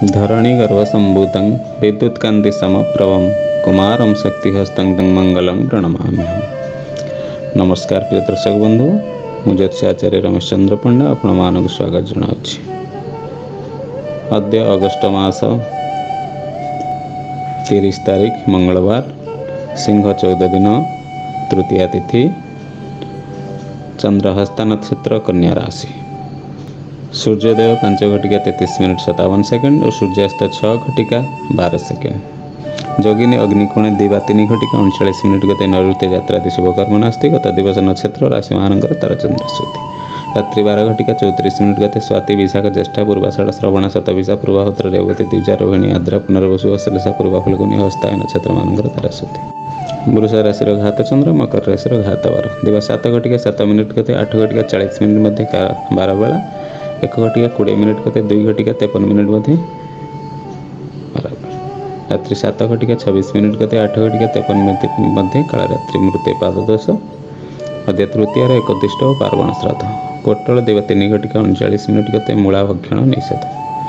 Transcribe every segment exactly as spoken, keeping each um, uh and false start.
धरणी गर्भसम्भूतं विद्युत्कान्ति समप्रभं कुमारं शक्तिहस्तं तं मंगलं प्रणमाम्यहम्। नमस्कार प्रिय दर्शक बंधु, मु ज्योतिष आचार्य रमेश चंद्र पंडा आपण मानक स्वागत जनावछि। अद्य अगस्ट मास तीस तारीख मंगलवार, सिंह चौदह दिन, तृतीया तिथि, चंद्रहस्ता नक्षत्र, कन्या राशि। सूर्योदय पांच घटिका तैंतीस मिनट सतावन सेकेंड और सूर्यास्त छः घटिका बारह सेकेंड। जोगिनी अग्निकोण दिवा तीन घटिका उनचाश मिनट गते नैऋत्य जात्रा शुभकर्म नास्ति। गत दिवस नक्षत्र राशि मानकर तारचंद्र श्रुति। रात्रि बारह घटिका चौतीस मिनट गते स्वाति विशाख ज्येष्ठा पूर्वाषाढ़ श्रवण शतभिषा पूर्वाहोत्र रेवती द्विजा रोहिणी आद्रा पुनर्वसु अश्लेषा पूर्वा फल्गुनी हस्ताय नक्षत्र मानकर तारश्रुति। वृष राशि घात चंद्र, मकर राशि घात बार। दिवस सात घटिका सात मिनट गते आठ घटिका चालीस मिनट मध्य बारह बेला, एक घटिका कोड़े मिनट गते दुई घटिका तेपन मिनट मध्य बारह बेला। रात्रि सात घटिका छब्बीस मिनट गते आठ घटिका तेपन मिनट मध्य काल रात्रि मृत्य पाददोष। अद्य तृतीय एकदिष्ट और पार्वण श्राद्ध। कोटल देव तीन घटिका उनचाश मिनट गते मूला भक्षण निषेध।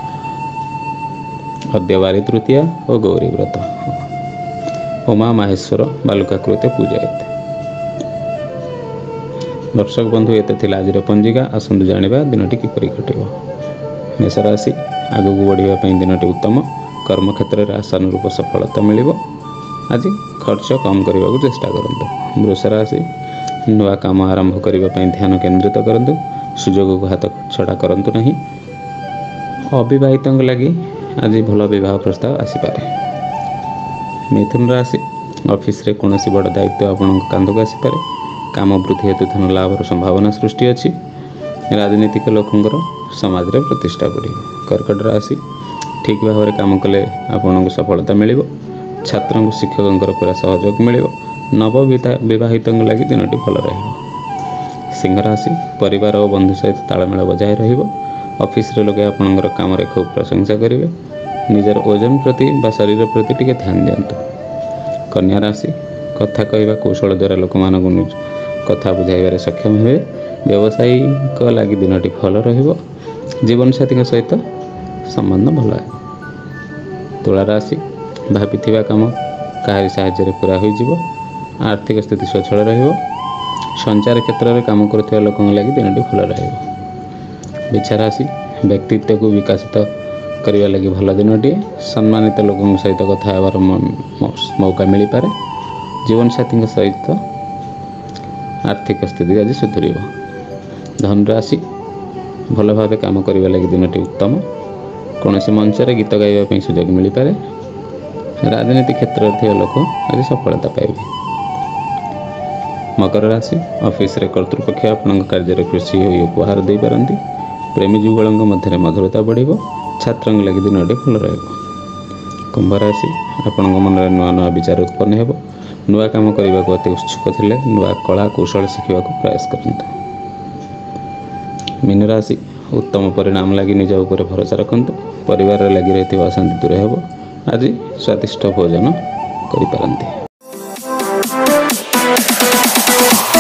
अद्य बारी तृतीया और गौरी व्रत। उमा माहेश्वर बालुकाकृते पूजायते। दर्शक बंधु, ये थिला आज पंजिका। आसतु जानिबा दिनटी किपरि घटिबो। मेष राशि आगक बढ़ापी दिनटी उत्तम। कर्म क्षेत्र में आशानुरूप सफलता मिलिबो। आज खर्च कम करने को चेष्टा करंतु। वृष राशि नुआ काम आरंभ करने ध्यान केंद्रित करंतु। सुजोग को हाथ छड़ा करंतु नहीं। अविवाहित लगी आज भल विवाह प्रस्ताव आसीपारे। मिथुन राशि ऑफिस रे कौन बड़ दायित्व आपण कांधक आसीपारे। काम वृद्धि हेतु धन लाभर संभावना सृष्टि अच्छी। राजनीतिक लोकंर समाज रे प्रतिष्ठा बढ़। कर्कट राशि ठीक भाव में काम कले आपन को सफलता मिलिबो। छात्र शिक्षकों पूरा सहयोग मिलिबो। नव विवाहित लगी दिनटी भल रहिबो। सिंह राशि परिवार और बंधु सहित तालमेल बजाय रहिबो। ऑफिस रे लोग आपनकर काम रे खूब प्रशंसा करिवे। निजर ओजन प्रति बा शरीर प्रति टिके ध्यान दियंतु। कन्या राशि कथा कहवा कौशल द्वारा लोक मान कथा बुझाइबार सक्षम हुए। व्यावसायिक लगी दिनटी भल रहिबो। जीवन साथी सहित संबंध भल है। तुला राशि भाभी काम कहारी साहाय्य पूरा हो। आर्थिक स्थिति स्वच्छल रहिबो। संचार क्षेत्र में काम करुवा लोकों लगी दिनटी भल रहिबो। बिछा राशि व्यक्तित्व को विकसित करने लगी भल दिनटी। सम्मानित लोकों सहित कथा हेबार मौका मिल पारे। जीवन साथी सहित आर्थिक स्थिति आज सुधर। धन राशि भल भाव काम करने लगी दिनटी उत्तम। कौन मंच में गीत गाइबा सुजोग मिल पारे। राजनीति क्षेत्र में लोक आज सफलता पाइबे। मकर राशि ऑफिस रे कर्तृपक्ष आपण कार्य खुशी हो उपहार दे पारंती। प्रेमी जुगल मध्य मधुरता बढ़िबो। छात्र लगी दिनटी भल रहिबो। कुंभ राशि आपण मन में नुआ नुआ विचार उत्पन्न हेबो। नुआ काम करने को अति उत्सुक थिले नुआ कला कौशल शिखा प्रयास करंतु। मीन राशि उत्तम परिणाम लगी निज उपर भरोसा रखंतु। परिवार लगी रही अशांति दूर हेबो। आज स्वादिष्ट भोजन करि पारंती।